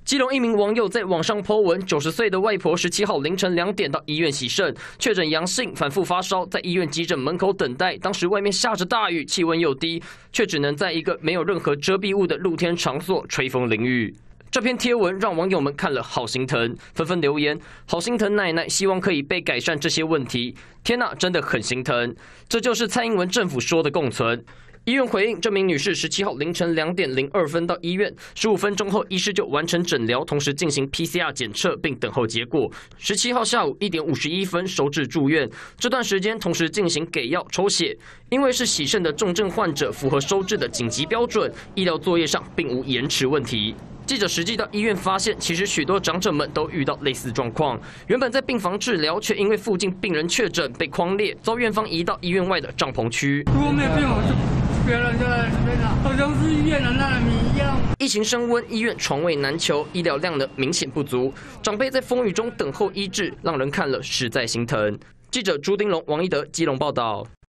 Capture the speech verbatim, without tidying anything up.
基隆一名网友在网上 po 文，九十岁的外婆十七号凌晨两点到医院洗肾，确诊阳性，反复发烧，在医院急诊门口等待。当时外面下着大雨，气温又低，却只能在一个没有任何遮蔽物的露天场所吹风淋雨。 这篇贴文让网友们看了好心疼，纷纷留言：“好心疼奶奶，希望可以被改善这些问题。”天哪，真的很心疼。这就是蔡英文政府说的共存。医院回应，这名女士十七号凌晨两点零二分到医院，十五分钟后医师就完成诊疗，同时进行 P C R 检测并等候结果。十七号下午一点五十一分收治住院，这段时间同时进行给药抽血。因为是洗肾的重症患者，符合收治的紧急标准，医疗作业上并无延迟问题。 记者实际到医院发现，其实许多长者们都遇到类似状况。原本在病房治疗，却因为附近病人确诊被匡列，遭院方移到医院外的帐篷区。 如果没有病，我就别人就在这边了，好像是医院的难民一样。 疫情升温，医院床位难求，医疗量呢明显不足，长辈在风雨中等候医治，让人看了实在心疼。记者朱丁龙、王一德基隆报道。